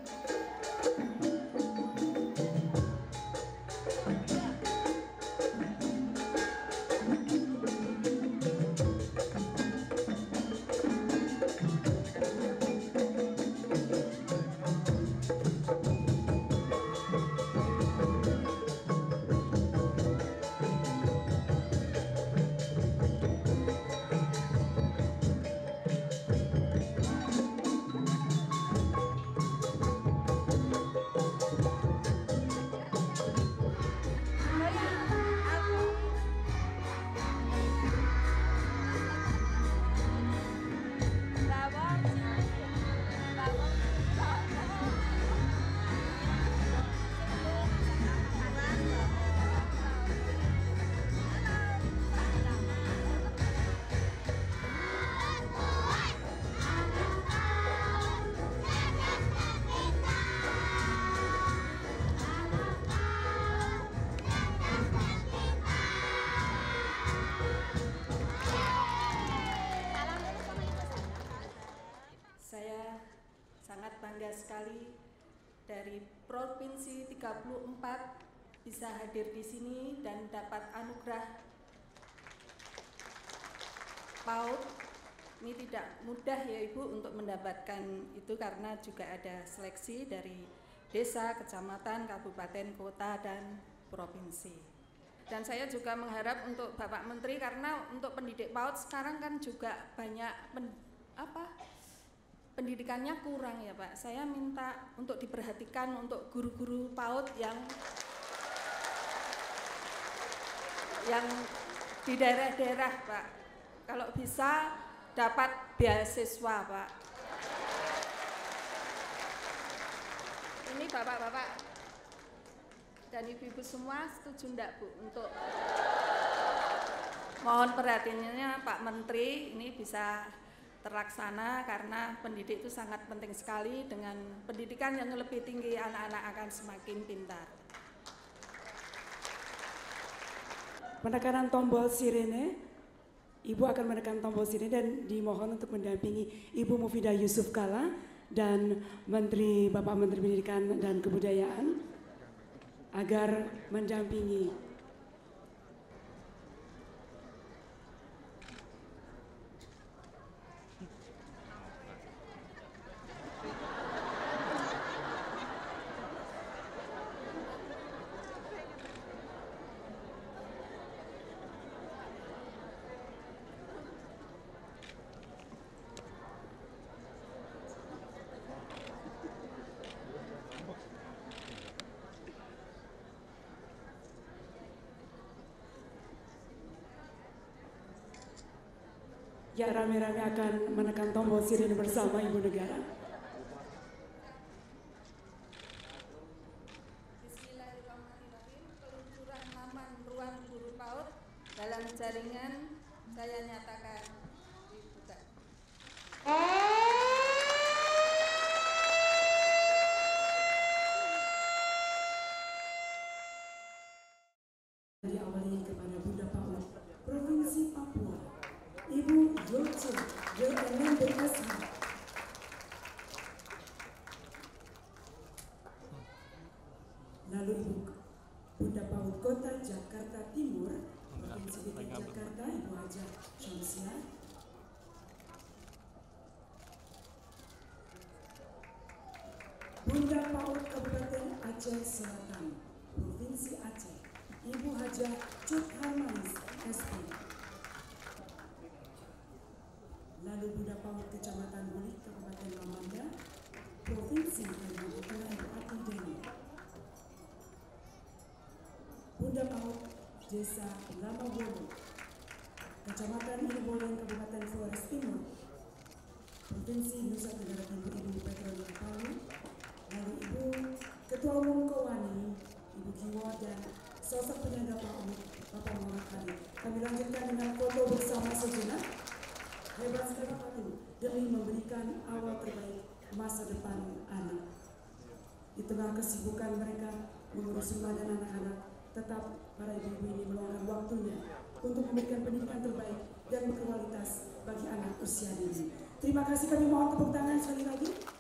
Saya sangat bangga sekali dari Provinsi 34 bisa hadir di sini dan dapat anugerah PAUD. Ini tidak mudah ya Ibu untuk mendapatkan itu karena juga ada seleksi dari desa, kecamatan, kabupaten, kota, dan provinsi. Dan saya juga mengharap untuk Bapak Menteri karena untuk pendidik PAUD sekarang kan juga banyak pendidikannya kurang ya Pak. Saya minta untuk diperhatikan untuk guru-guru PAUD yang di daerah-daerah Pak. Kalau bisa dapat beasiswa Pak. Ini Bapak-bapak dan Ibu-ibu semua setuju enggak Bu untuk mohon perhatiannya Pak Menteri ini bisa terlaksana karena pendidik itu sangat penting sekali. Dengan pendidikan yang lebih tinggi anak-anak akan semakin pintar. Penekanan tombol sirene, Ibu akan menekan tombol sirene dan dimohon untuk mendampingi Ibu Mufidah Yusuf Kalla dan Bapak Menteri Pendidikan dan Kebudayaan agar mendampingi. Ya, rame-rame akan menekan tombol sirene bersama Ibu Negara. Bismillahirrahmanirrahim. Peluncuran laman ruang guru PAUD dalam jaringan saya nyatakan dibuka. Diawali kepada Bunda PAUD Provinsi Papua, Ibu Yoce WNMBSH. Lalu Ibu Bunda PAUD Kota Jakarta Timur, Provinsi DKI Jakarta, Ibu Haja Syamsiah. Bunda PAUD Kabupaten Aceh Selatan, Provinsi Aceh, Ibu Haja Cut Harmanis, SP. Lalu Bunda PAUD Kecamatan Bulik, Kabupaten Lamanda, Provinsi Kalimantan Tengah, Ibu Ati Deni. Bunda PAUD Desa Lamawono, Kecamatan Iriboleng, Kabupaten Flores Timur, Provinsi Nusa Tenggara Timur, Ibu Petronia Palu. Lalu Ibu Ketua Umum Kowani, Ibu Kiwo, dan sosok penyangga PAUD, Bapak Muhammad Ali. Kami lanjutkan dengan foto bersama sejenak. Hebat sekali PAUD demi memberikan awal terbaik masa depan anak. Di tengah kesibukan mereka mengurus rumah dan anak-anak, tetap para ibu-ibu ini meluangkan waktunya untuk memberikan pendidikan terbaik dan berkualitas bagi anak usia dini. Terima kasih, kami mohon tepuk tangan sekali lagi.